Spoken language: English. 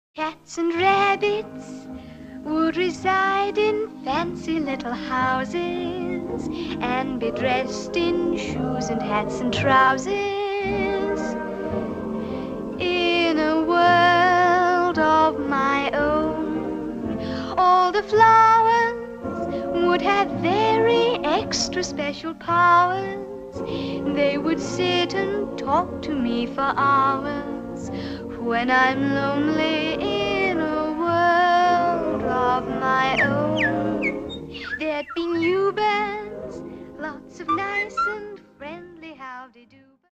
Cats and rabbits would reside in fancy little houses and be dressed in shoes and hats and trousers. In a world of my own, all the flowers would have very extra special powers. They would sit and talk to me for hours when I'm lonely